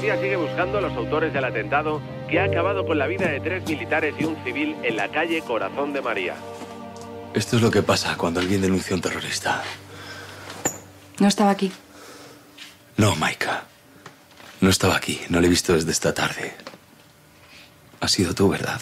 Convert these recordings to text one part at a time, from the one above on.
policía sigue buscando a los autores del atentado que ha acabado con la vida de 3 militares y un civil en la calle Corazón de María. Esto es lo que pasa cuando alguien denuncia a un terrorista. No estaba aquí. No, Maika. No estaba aquí. No le he visto desde esta tarde. Has sido tú, ¿verdad?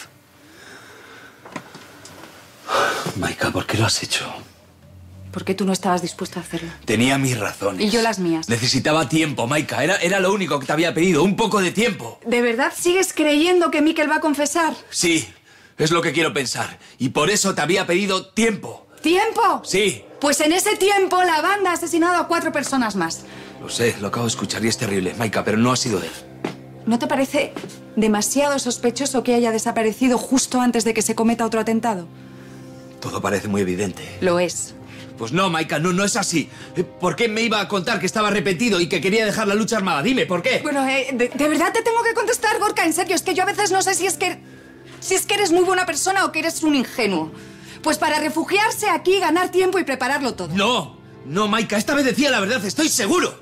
Maika, ¿por qué lo has hecho? Porque tú no estabas dispuesta a hacerlo. Tenía mis razones. Y yo las mías. Necesitaba tiempo, Maika. Era lo único que te había pedido. Un poco de tiempo. ¿De verdad sigues creyendo que Mikel va a confesar? Sí, es lo que quiero pensar. Y por eso te había pedido tiempo. ¿Tiempo? Sí. Pues en ese tiempo la banda ha asesinado a 4 personas más. Lo sé, lo acabo de escuchar y es terrible, Maika, pero no ha sido él. ¿No te parece demasiado sospechoso que haya desaparecido justo antes de que se cometa otro atentado? Todo parece muy evidente. Lo es. Pues no, Maika, no es así. ¿Por qué me iba a contar que estaba arrepentido y que quería dejar la lucha armada? Dime, ¿por qué? Bueno, de verdad te tengo que contestar, Gorka, en serio. Es que yo a veces no sé si es que eres muy buena persona o que eres un ingenuo. Pues para refugiarse aquí, ganar tiempo y prepararlo todo. No, Maika, esta vez decía la verdad, estoy seguro.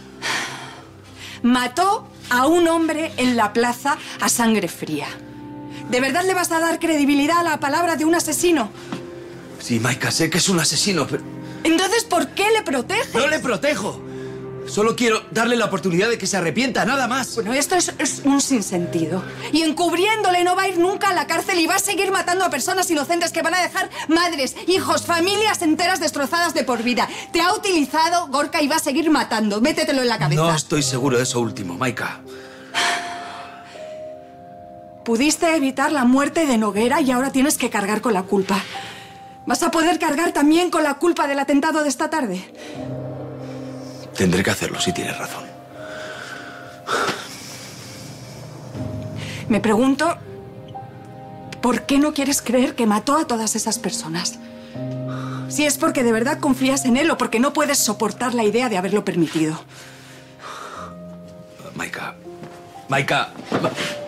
Mató a un hombre en la plaza a sangre fría. ¿De verdad le vas a dar credibilidad a la palabra de un asesino? Sí, Maika, sé que es un asesino, pero... Entonces, ¿por qué le proteges? ¡No le protejo! Solo quiero darle la oportunidad de que se arrepienta, nada más. Bueno, esto es un sinsentido. Y encubriéndole no va a ir nunca a la cárcel y va a seguir matando a personas inocentes que van a dejar madres, hijos, familias enteras destrozadas de por vida. Te ha utilizado, Gorka, y va a seguir matando. Métetelo en la cabeza. No estoy seguro de eso último, Maika. Pudiste evitar la muerte de Noguera y ahora tienes que cargar con la culpa. ¿Vas a poder cargar también con la culpa del atentado de esta tarde? Tendré que hacerlo, si tienes razón. Me pregunto, ¿por qué no quieres creer que mató a todas esas personas? Si es porque de verdad confías en él o porque no puedes soportar la idea de haberlo permitido. Maika...